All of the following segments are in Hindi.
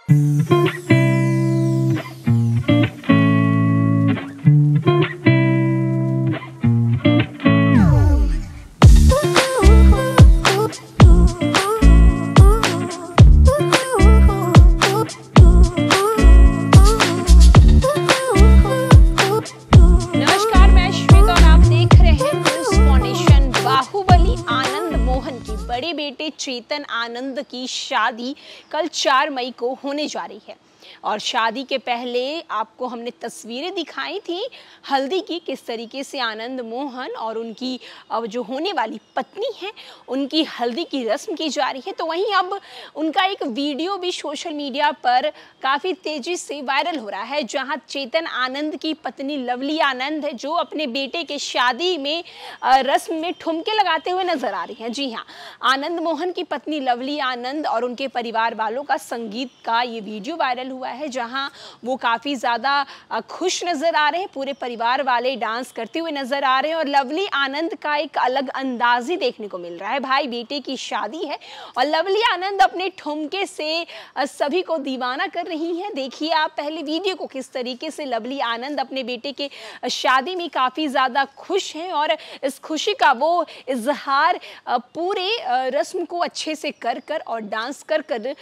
बड़े बेटे चेतन आनंद की शादी कल 4 मई को होने जा रही है और शादी के पहले आपको हमने तस्वीरें दिखाई थी हल्दी की, किस तरीके से आनंद मोहन और उनकी अब जो होने वाली पत्नी है उनकी हल्दी की रस्म की जा रही है। तो वहीं अब उनका एक वीडियो भी सोशल मीडिया पर काफ़ी तेज़ी से वायरल हो रहा है, जहां चेतन आनंद की पत्नी लवली आनंद है जो अपने बेटे के शादी में रस्म में ठुमके लगाते हुए नजर आ रही हैं। जी हाँ, आनंद मोहन की पत्नी लवली आनंद और उनके परिवार वालों का संगीत का ये वीडियो वायरल हुआ है, जहां वो काफ़ी ज़्यादा खुश नज़र आ रहे हैं। पूरे परिवार वाले डांस करते हुए नज़र आ रहे हैं और लवली आनंद का एक अलग अंदाज़ देखने को मिल रहा है। भाई बेटे की शादी है और लवली आनंद अपने ठुमके से सभी को दीवाना कर रही हैं। देखिए आप पहले वीडियो को, किस तरीके से लवली आनंद अपने बेटे के शादी में काफ़ी ज़्यादा खुश हैं और इस खुशी का वो इजहार पूरे रस्म को अच्छे से कर और डांस कर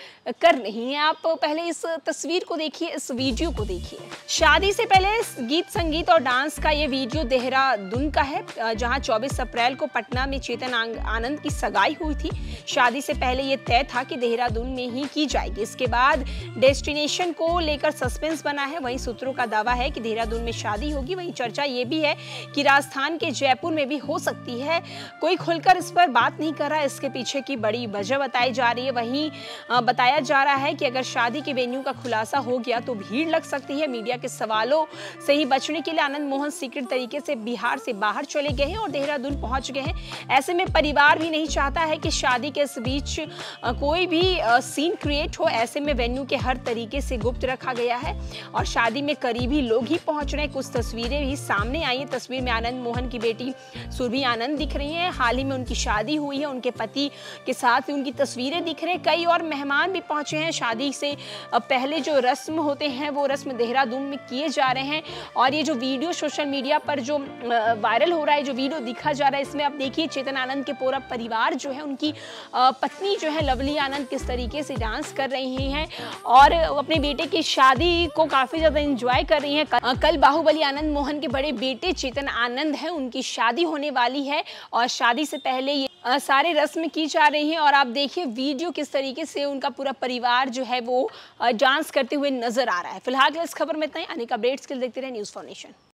रही हैं। आप पहले इस तस्वीर को देखिए, इस वीडियो को देखिए। शादी से पहले गीत संगीत और डांस का ये वीडियो देहरादून का है, जहां 24 अप्रैल को पटना में चेतन आनंद की सगाई हुई थी। शादी से पहले ये तय था कि देहरादून में ही की जाएगी। इसके बाद डेस्टिनेशन को लेकर सस्पेंस बना है। वहीं सूत्रों का दावा है कि देहरादून में शादी होगी। वहीं चर्चा ये भी है कि राजस्थान के जयपुर में भी हो सकती है। कोई खुलकर इस पर बात नहीं कर रहा है, इसके पीछे की बड़ी वजह बताई जा रही है। वहीं बताया जा रहा है कि अगर शादी के वेन्यू का खुलासा हो गया तो भीड़ लग सकती है। मीडिया के सवालों से ही बचने के लिए आनंद मोहन सीक्रेट तरीके से बिहार से बाहर चले गए हैं और देहरादून पहुंच गए हैं। ऐसे में परिवार भी नहीं चाहता है कि शादी के इस बीच कोई भी सीन क्रिएट हो। ऐसे में वेन्यू के हर तरीके से गुप्त रखा गया है और शादी में करीबी लोग ही पहुंच रहे हैं। कुछ तस्वीरें भी सामने आई हैं। तस्वीर में आनंद मोहन की बेटी सुरभि आनंद दिख रही है। हाल ही में उनकी शादी हुई है, उनके पति के साथ उनकी तस्वीरें दिख रहे हैं। कई और मेहमान भी पहुंचे हैं। शादी से पहले जो रस्म होते हैं वो रस्म देहरादून में किए जा रहे हैं और ये जो वीडियो सोशल मीडिया पर जो वायरल हो रहा है, जो वीडियो दिखा जा रहा है, इसमें आप देखिए चेतन आनंद के पूरा परिवार जो है, उनकी पत्नी जो है लवली आनंद किस तरीके से डांस कर रही हैं और अपने बेटे की शादी को काफ़ी ज़्यादा एंजॉय कर रही हैं। कल बाहुबली आनंद मोहन के बड़े बेटे चेतन आनंद हैं, उनकी शादी होने वाली है और शादी से पहले ये सारे रस्म की जा रही हैं और आप देखिए वीडियो किस तरीके से उनका पूरा परिवार जो है वो डांस करते हुए नजर आ रहा है। फिलहाल इस खबर में इतना ही। अनेक अपडेट्स के लिए देखते रहे न्यूज़ फॉर नेशन।